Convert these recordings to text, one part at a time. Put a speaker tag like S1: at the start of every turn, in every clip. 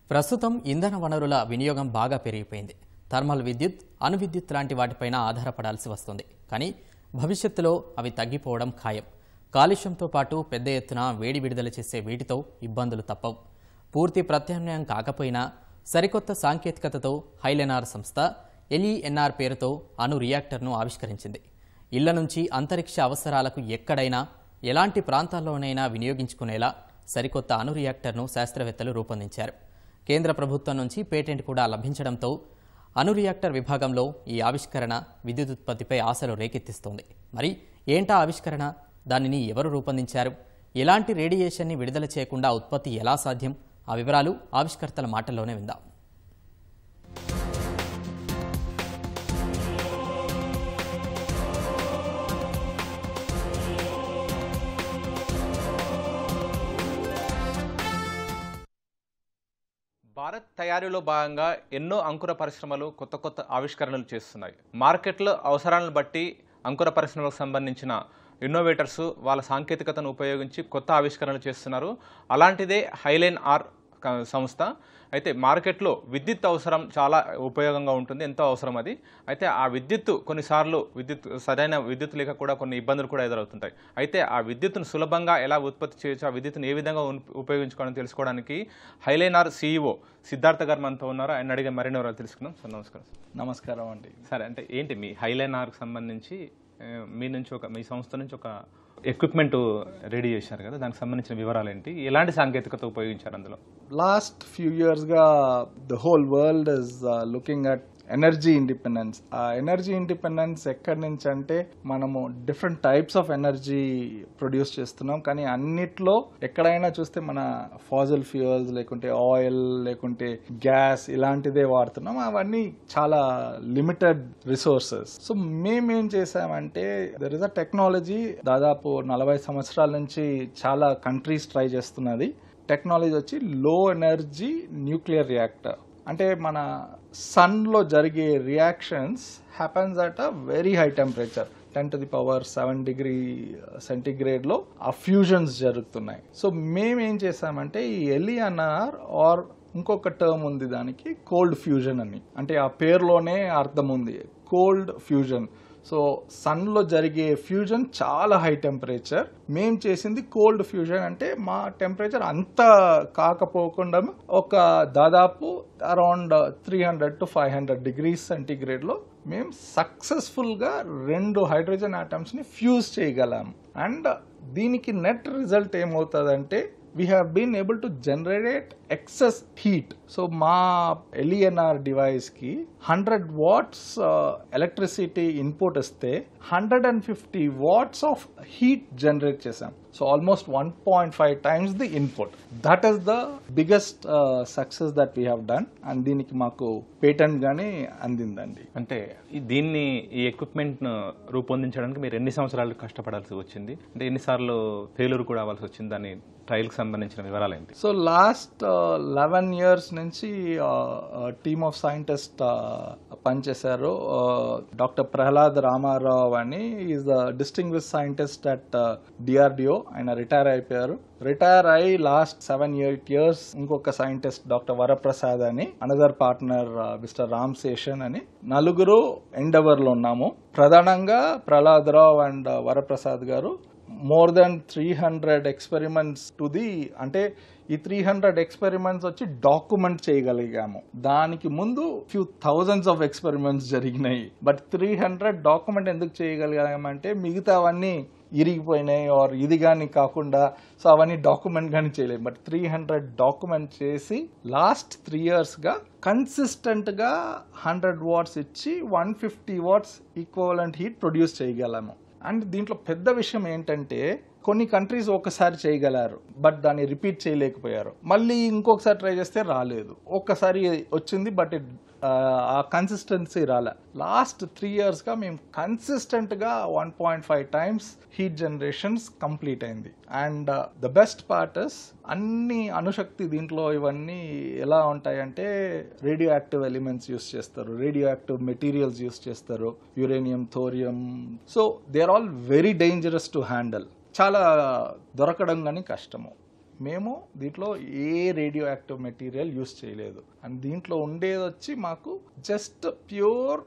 S1: ప్రస్తుతం ఇంధన వనరుల వినియోగం బాగా పెరిగిపోయింది. థర్మల్ విద్యుత్, అణు విద్యుత్ లాంటి వాటిపైన ఆధారపడాల్సి వస్తుంది. కానీ భవిష్యత్తులో అవి తగ్గిపోవడం ఖాయం. కాలుష్యంతో పాటు పెద్ద ఎత్తున వేడి విడుదల చేసే వీటితో ఇబ్బందులు తప్పవు. పూర్తి ప్రత్యామ్నాయం కాకపోయినా సరికొత్త సాంకేతికతతో హైలెనార్ సంస్థ ఎల్ఈఎన్ఆర్ పేరుతో అణు రియాక్టర్ను ఆవిష్కరించింది. ఇళ్ల నుంచి అంతరిక్ష అవసరాలకు ఎక్కడైనా ఎలాంటి ప్రాంతాల్లోనైనా వినియోగించుకునేలా సరికొత్త అణు రియాక్టర్ను శాస్త్రవేత్తలు రూపొందించారు. కేంద్ర ప్రభుత్వం నుంచి పేటెంట్ కూడా లభించడంతో అణు రియాక్టర్ విభాగంలో ఈ ఆవిష్కరణ విద్యుత్ ఉత్పత్తిపై ఆశలు రేకెత్తిస్తోంది. మరి ఏంటా ఆవిష్కరణ? దానిని ఎవరు రూపొందించారు? ఎలాంటి రేడియేషన్ని విడుదల చేయకుండా ఉత్పత్తి ఎలా సాధ్యం? ఆ వివరాలు ఆవిష్కర్తల మాటల్లోనే విందాం.
S2: భారత్ తయారీలో భాగంగా ఎన్నో అంకుర పరిశ్రమలు కొత్త ఆవిష్కరణలు చేస్తున్నాయి. మార్కెట్లో అవసరాలను బట్టి అంకుర పరిశ్రమలకు సంబంధించిన ఇన్నోవేటర్స్ వాళ్ళ సాంకేతికతను ఉపయోగించి కొత్త ఆవిష్కరణలు చేస్తున్నారు. అలాంటిదే హైలెనార్ సంస్థ. అయితే మార్కెట్లో విద్యుత్ అవసరం చాలా ఉపయోగంగా ఉంటుంది, ఎంతో అవసరం అది. అయితే ఆ విద్యుత్ కొన్నిసార్లు సరైన విద్యుత్ లేక కూడా కొన్ని ఇబ్బందులు కూడా ఎదురవుతుంటాయి. అయితే ఆ విద్యుత్తును సులభంగా ఎలా ఉత్పత్తి చేయొచ్చు, ఆ విద్యుత్తును ఏ విధంగా ఉపయోగించుకోవాలని తెలుసుకోవడానికి హైలెనార్ CEO సిద్ధార్థ గారు మనతో ఉన్నారు. ఆయన అడిగే మరిన్ని వివరాలు తెలుసుకుందాం. సార్ నమస్కారం.
S3: నమస్కారం అండి.
S2: సరే, అంటే ఏంటి మీ హైలెనార్కి సంబంధించి మీ సంస్థ నుంచి ఒక ఎక్విప్మెంట్ రెడీ చేశారు కదా, దానికి సంబంధించిన వివరాలు ఏంటి, ఎలాంటి సాంకేతికత ఉపయోగించారు అందులో?
S3: లాస్ట్ ఫ్యూ ఇయర్స్గా the whole world is looking at energy independence. ఆ ఎనర్జీ ఇండిపెండెన్స్ ఎక్కడి నుంచి అంటే మనము different types of energy produce చేస్తున్నాం, కానీ అన్నిట్లో ఎక్కడైనా చూస్తే మన ఫాజిల్ ఫ్యూయల్స్ లేకుంటే ఆయిల్ లేకుంటే గ్యాస్ ఇలాంటిదే వాడుతున్నాం. అవన్నీ చాలా లిమిటెడ్ రిసోర్సెస్. సో మేమేం చేసామంటే దర్ ఇస్ అ టెక్నాలజీ దాదాపు 40 సంవత్సరాల నుంచి చాలా కంట్రీస్ ట్రై చేస్తున్నది. టెక్నాలజీ వచ్చి లో ఎనర్జీ న్యూక్లియర్ రియాక్టర్. అంటే మన సన్లో జరిగే reactions happens at a very high temperature, 10⁻⁷ degree సెంటిగ్రేడ్లో ఆ ఫ్యూజన్స్ జరుగుతున్నాయి. సో మేమేం చేసామంటే ఈ ఎల్ఈఎన్ఆర్ ఆర్ ఇంకొక టర్మ్ ఉంది దానికి, కోల్డ్ ఫ్యూజన్ అని. అంటే ఆ పేరులోనే అర్థం ఉంది, కోల్డ్ ఫ్యూజన్. సో సన్లో జరిగే ఫ్యూజన్ చాలా హై టెంపరేచర్. మేం చేసింది కోల్డ్ ఫ్యూజన్. అంటే మా టెంపరేచర్ అంత కాకపోకుండా ఒక దాదాపు అరౌండ్ 300 to 500 డిగ్రీస్ సెంటిగ్రేడ్లో మేము సక్సెస్ఫుల్గా 2 హైడ్రోజన్ ఆటమ్స్ని ఫ్యూజ్ చేయగలం. అండ్ దీనికి నెట్ రిజల్ట్ ఏమవుతుందంటే we have been able to generate excess heat. So మా LENR device కి 100 watts electricity input ఇస్తే 150 watts of heat generate చేసాం. So almost 1.5 times the input. That is the biggest success that we have done. And దీనికి మాకు patent గానీ అందిందండి.
S2: అంటే ఈ equipment రూపొందించడానికి మీరు ఎన్ని సంవత్సరాలు కష్టపడాల్సి వచ్చింది? అంటే ఎన్నిసార్లు ఫెయిల్యూర్ కూడా అవ్వాల్సి వచ్చింది? దాని ట్రయల్కి సంబంధించిన వివరాలు ఏంటి?
S3: సో లాస్ట్ 11 years నుంచి టీమ్ ఆఫ్ సైంటిస్ట్ పనిచేశారు. డాక్టర్ ప్రహ్లాద్ రామారావు అని is the distinguished scientist at DRDO. ఆయన రిటైర్ అయిపోయారు. రిటైర్ అయి లాస్ట్ 7-8 years ఇంకొక సైంటిస్ట్ డాక్టర్ వరప్రసాద్ అని, another partner mister Ram Seshan అని, నలుగురు ఎండెవర్లో ఉన్నాము. ప్రధానంగా ప్రహ్లాద్ రావు అండ్ వరప్రసాద్ గారు more than 300 experiments అంటే ఈ 300 experiments వచ్చి డాక్యుమెంట్ చేయగలిగాము. దానికి ముందు few thousands of experiments జరిగినాయి. బట్ 300 డాక్యుమెంట్ ఎందుకు చేయగలిగామంటే మిగతావన్నీ ఇరిగిపోయినాయి ఆర్ ఇది కానీ కాకుండా, సో అవన్నీ డాక్యుమెంట్ కానీ చేయలేము. బట్ 300 డాక్యుమెంట్ చేసి లాస్ట్ 3 yearsగా కన్సిస్టెంట్గా 100 watts ఇచ్చి 150 watts ఈక్వలెంట్ హీట్ ప్రొడ్యూస్ చేయగలము. అండ్ దీంట్లో పెద్ద విషయం ఏంటంటే కొన్ని కంట్రీస్ ఒకసారి చేయగలరు, బట్ దాన్ని రిపీట్ చేయలేకపోయారు. మళ్ళీ ఇంకొకసారి ట్రై చేస్తే రాలేదు. ఒక్కసారి వచ్చింది, బట్ ఆ కన్సిస్టెన్సీ రాలే. లాస్ట్ 3 yearsగా మేము కన్సిస్టెంట్గా 1.5 times హీట్ జనరేషన్స్ కంప్లీట్ అయింది. And the best part is అన్ని అణుశక్తి దీంట్లో ఇవన్నీ ఎలా ఉంటాయంటే రేడియో యాక్టివ్ ఎలిమెంట్స్ యూస్ చేస్తారు, రేడియో యాక్టివ్ మెటీరియల్స్ యూస్ చేస్తారు, uranium, thorium. So they are all very dangerous to handle. చాలా దొరకడం కానీ కష్టము. మేము దీంట్లో ఏ రేడియో యాక్టివ్ మెటీరియల్ యూస్ చేయలేదు. అండ్ దీంట్లో ఉండేది వచ్చి మాకు జస్ట్ ప్యూర్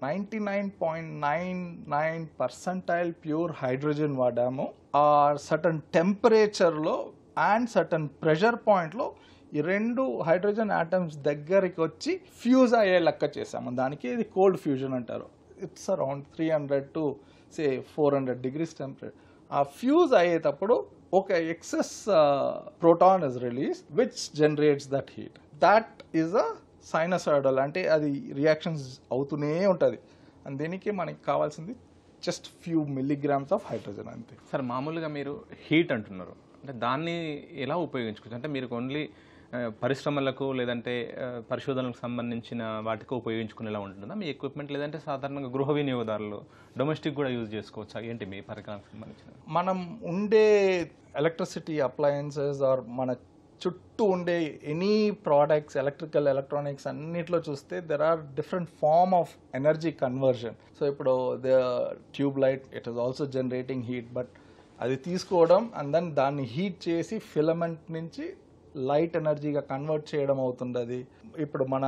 S3: 99.99% ప్యూర్ హైడ్రోజన్ వాడాము. ఆ సర్టన్ టెంపరేచర్లో అండ్ సర్టన్ ప్రెషర్ పాయింట్లో ఈ రెండు హైడ్రోజన్ ఆటమ్స్ దగ్గరికి వచ్చి ఫ్యూజ్ అయ్యే లెక్క చేసాము. దానికి ఇది కోల్డ్ ఫ్యూజన్ అంటారు. It's around 300 to say 400 degrees temperature. ఆ ఫ్యూజ్ అయ్యేటప్పుడు ఒక excess proton is release which generates that heat. That is a sinusoidal, అంటే అది రియాక్షన్స్ అవుతూనే ఉంటుంది. అండ్ దీనికి మనకి కావాల్సింది just few milligrams of hydrogen అంతే.
S2: సార్ మామూలుగా మీరు హీట్ అంటున్నారు, అంటే దాన్ని ఎలా ఉపయోగించుకోవచ్చు? అంటే మీరు ఓన్లీ పరిశ్రమలకు లేదంటే పరిశోధనలకు సంబంధించిన వాటికి ఉపయోగించుకునేలా ఉంటుందా మీ ఎక్విప్మెంట్, లేదంటే సాధారణంగా గృహ వినియోగదారులు డొమెస్టిక్ కూడా యూజ్ చేసుకోవచ్చా? ఏంటి మీ పరికరానికి సంబంధించిన?
S3: మనం ఉండే ఎలక్ట్రిసిటీ అప్లయన్సెస్ ఆర్ మన చుట్టూ ఉండే ఎనీ ప్రోడక్ట్స్, ఎలక్ట్రికల్, ఎలక్ట్రానిక్స్ అన్నిట్లో చూస్తే there are different form of energy conversion. So ఇప్పుడు the tube light it is also generating heat, but అది తీసుకోవడం అండ్ దెన్ దాన్ని హీట్ చేసి ఫిలమెంట్ నుంచి లైట్ ఎనర్జీగా కన్వర్ట్ చేయడం అవుతుంది. ఇప్పుడు మన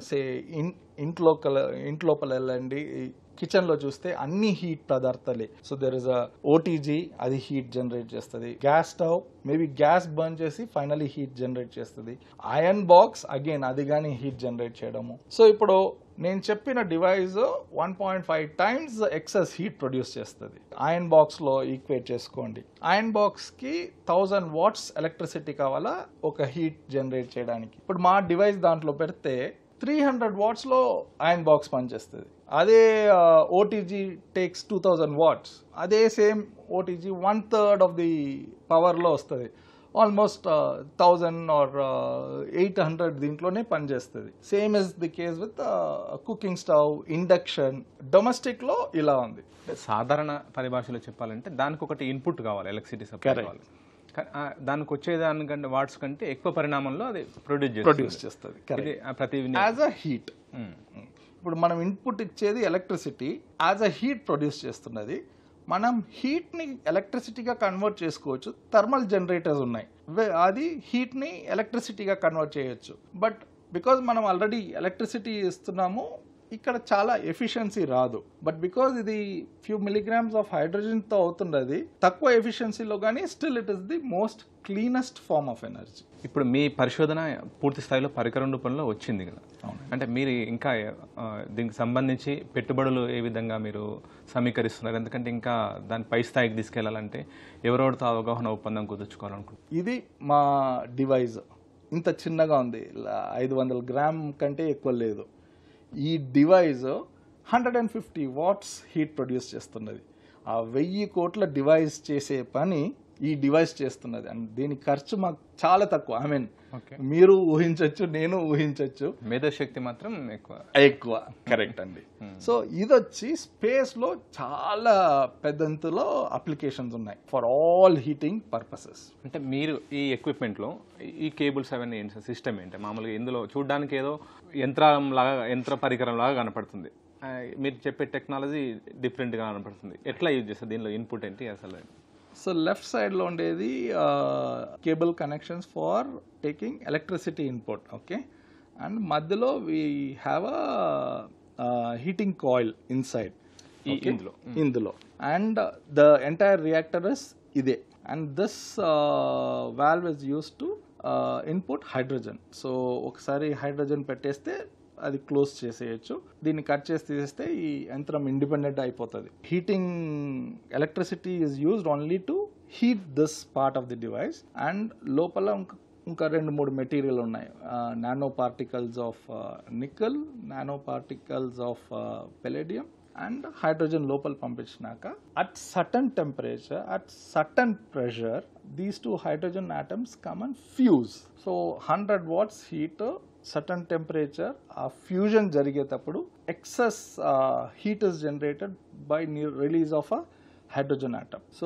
S3: ఇంట్లోపల వెళ్ళండి, కిచెన్లో చూస్తే అన్ని హీట్ పదార్థాలే. So there is a OTG, అది హీట్ జనరేట్ చేస్తుంది. Gas stove maybe gas burn చేసి ఫైనలీ హీట్ జనరేట్ చేస్తుంది. ఐరన్ బాక్స్ అగైన్ అది కానీ హీట్ జనరేట్ చేయడము. సో ఇప్పుడు నేను చెప్పిన device 1.5 times excess heat produce చేస్తుంది. ఐరన్ బాక్స్లో ఈక్వేట్ చేసుకోండి. ఐరన్ బాక్స్కి 1000 watts ఎలక్ట్రిసిటీ కావాలా ఒక హీట్ జనరేట్ చేయడానికి. ఇప్పుడు మా డివైస్ దాంట్లో పెడితే 300 wattsలో ఐరన్ బాక్స్ పనిచేస్తుంది. అదే ఓటీజీ టేక్స్ 2000 watts. అదే సేమ్ ఓటీజీ 1/3 ఆఫ్ ది పవర్లో వస్తుంది. ఆల్మోస్ట్ 1000 or 800 దీంట్లోనే పనిచేస్తుంది. Same is the case with cooking stove, induction. డొమెస్టిక్లో ఇలా ఉంది.
S2: సాధారణ పరిభాషలో చెప్పాలంటే దానికి ఒకటి ఇన్పుట్ కావాలి, ఎలక్ట్రిసిటీ సప్లై కావాలి. దానికి వచ్చేదానికంటే వాట్స్ కంటే ఎక్కువ పరిణామంలో అది ప్రొడ్యూస్ చేస్తుంది ప్రతి
S3: యాజ్ అ హీట్. ఇప్పుడు మనం ఇన్పుట్ ఇచ్చేది electricity, as a heat produce చేస్తున్నది. మనం హీట్ని ఎలక్ట్రిసిటీగా కన్వర్ట్ చేసుకోవచ్చు. థర్మల్ జనరేటర్స్ ఉన్నాయి, అది హీట్ని ఎలక్ట్రిసిటీగా కన్వర్ట్ చేయొచ్చు. బట్ బికాజ్ మనం ఆల్రెడీ ఎలక్ట్రిసిటీ ఇస్తున్నాము, ఇక్కడ చాలా ఎఫిషియన్సీ రాదు. బట్ బికాజ్ ఇది ఫ్యూ మిలీగ్రామ్స్ ఆఫ్ హైడ్రోజన్తో అవుతున్నది, తక్కువ ఎఫిషియన్సీలో కానీ still it is the most cleanest form of energy.
S2: ఇప్పుడు మీ పరిశోధన పూర్తి స్థాయిలో పరికరం రూపంలో వచ్చింది కదా, అంటే మీరు ఇంకా దీనికి సంబంధించి పెట్టుబడులు ఏ విధంగా మీరు సమీకరిస్తున్నారు? ఎందుకంటే ఇంకా దాని పై స్థాయికి తీసుకెళ్లాలంటే ఎవరెవరితో అవగాహన ఒప్పందం కుదుర్చుకోవాలనుకుంటున్నారు?
S3: ఇది మా డివైస్ ఇంత చిన్నగా ఉంది, 500 grams కంటే ఎక్కువ లేదు. ఈ డివైస్ 150 watts హీట్ ప్రొడ్యూస్ చేస్తున్నది. ఆ 1000 కోట్ల డివైస్ చేసే పని ఈ డివైస్ చేస్తున్నది. అండ్ దీని ఖర్చు మాకు చాలా తక్కువ. ఐ మీన్ మీరు ఊహించవచ్చు, నేను ఊహించవచ్చు,
S2: మేధోశక్తి మాత్రం
S3: ఎక్కువ. కరెక్ట్ అండి. సో ఇది వచ్చి స్పేస్ లో చాలా పెద్దంతలో అప్లికేషన్స్ ఉన్నాయి ఫర్ ఆల్ హీటింగ్ పర్పసెస్.
S2: అంటే మీరు ఈ ఎక్విప్మెంట్ లో ఈ కేబుల్స్ అవన్నీ ఏంటి సిస్టమ్ ఏంటి? మామూలుగా ఇందులో చూడడానికి ఏదో యంత్ర పరికరం లాగా కనపడుతుంది, మీరు చెప్పే టెక్నాలజీ డిఫరెంట్ గా కనపడుతుంది. ఎట్లా యూజ్ చేస్తారు? దీనిలో ఇన్పుట్ ఏంటి అసలు?
S3: సో లెఫ్ట్ సైడ్లో ఉండేది cable connections for taking electricity input. Okay. And మధ్యలో we have a heating coil inside ఇందులో. And the entire reactor is ఇదే. And this valve is use to input hydrogen. So ఒకసారి hydrogen పెట్టేస్తే అది close చేసేయచ్చు. దీన్ని కట్ చేసి తీసేస్తే ఈ యంత్రం ఇండిపెండెంట్ అయిపోతుంది. Heating electricity is used only to heat this part of the device. And లోపల ఇంకా 2-3 మెటీరియల్ ఉన్నాయి. Nano particles of nickel, nano particles of palladium and hydrogen లోపల పంపించినాక at certain temperature, at certain pressure, these 2 hydrogen atoms come and fuse. So 100 watts heat, certain temperature, ఆ fusion జరిగేటప్పుడు excess heat is generated by release of a hydrogen atom. So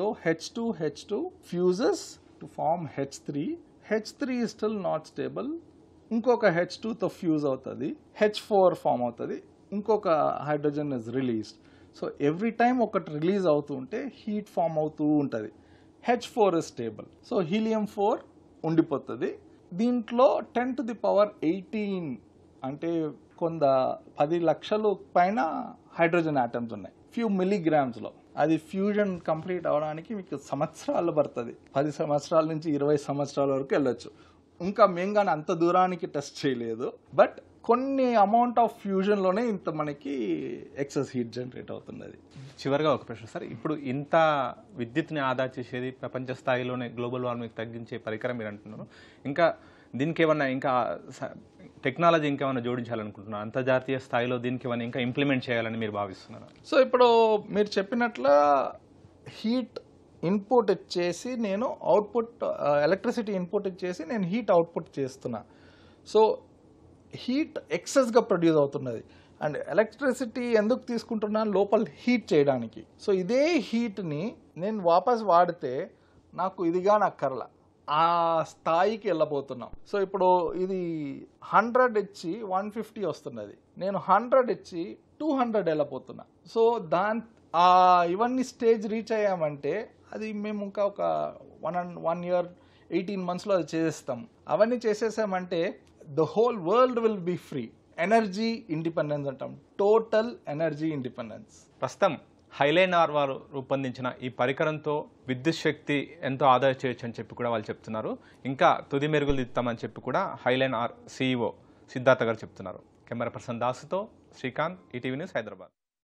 S3: H2 fuses to form H3. H3 is still not stable. ఇంకొక H2తో fuse అవుతుంది, H4 form అవుతుంది, ఇంకొక hydrogen is released. So every time ఒకటి release అవుతూ ఉంటే heat form అవుతూ ఉంటుంది. H4 is stable. So helium 4 ఉండిపోతుంది. దీంట్లో 10⁻18 అంటే 10 లక్షలు పైన హైడ్రోజన్ ఆటమ్స్ ఉన్నాయి ఫ్యూ మిల్లీగ్రామ్స్లో. అది ఫ్యూజన్ కంప్లీట్ అవడానికి మీకు సంవత్సరాలు పడుతుంది. 10 సంవత్సరాల నుంచి 20 సంవత్సరాల వరకు వెళ్ళొచ్చు. ఇంకా మేము కానీ అంత దూరానికి టెస్ట్ చేయలేదు, బట్ కొన్ని అమౌంట్ ఆఫ్ ఫ్యూజన్లోనే ఇంత మనకి ఎక్సెస్ హీట్ జనరేట్ అవుతున్నది.
S2: చివరిగా ఒక ప్రశ్న సార్, ఇప్పుడు ఇంత విద్యుత్ని ఆదా చేసేది ప్రపంచ స్థాయిలోనే గ్లోబల్ వార్మింగ్ తగ్గించే పరికరం మీరు అంటున్నారు. ఇంకా దీనికి ఏమన్నా ఇంకా టెక్నాలజీ ఇంకేమైనా జోడించాలనుకుంటున్నారు? అంతర్జాతీయ స్థాయిలో దీనికి ఏమైనా ఇంకా ఇంప్లిమెంట్ చేయాలని మీరు భావిస్తున్నారు?
S3: సో ఇప్పుడు మీరు చెప్పినట్ల హీట్ ఇన్పుట్ ఇచ్చేసి నేను అవుట్పుట్, ఎలక్ట్రిసిటీ ఇన్పుట్ ఇచ్చేసి నేను హీట్ అవుట్పుట్ చేస్తున్నా. సో హీట్ ఎక్సెస్గా ప్రొడ్యూస్ అవుతున్నది. అండ్ ఎలక్ట్రిసిటీ ఎందుకు తీసుకుంటున్నాను? లోపల హీట్ చేయడానికి. సో ఇదే హీట్ని నేను వాపస్ వాడితే నాకు ఇదిగా నక్కర్ల, ఆ స్థాయికి వెళ్ళబోతున్నాం. సో ఇప్పుడు ఇది 100 ఇచ్చి 150 వస్తున్నది, నేను 100 ఇచ్చి 200 వెళ్ళబోతున్నా. సో ఇవన్నీ స్టేజ్ రీచ్ అయ్యామంటే అది మేము ఇంకా ఒక 1 year 18 monthsలో అది చేసేస్తాం. అవన్నీ చేసేసామంటే the whole world will be free. Energy independence అంటాం, టోటల్ ఎనర్జీ ఇండిపెండెన్స్.
S2: ప్రస్తుతం హైలైన్ ఆర్ వారు రూపొందించిన ఈ పరికరంతో విద్యుత్ శక్తి ఎంతో ఆదా చేయొచ్చు అని చెప్పి కూడా వాళ్ళు చెప్తున్నారు. ఇంకా తుది మెరుగులు దిద్దామని చెప్పి కూడా హైలైన్ ఆర్ CEO సిద్ధార్థ గారు చెప్తున్నారు. కెమెరా పర్సన్ దాసుతో శ్రీకాంత్, ఈటీవీ న్యూస్, హైదరాబాద్.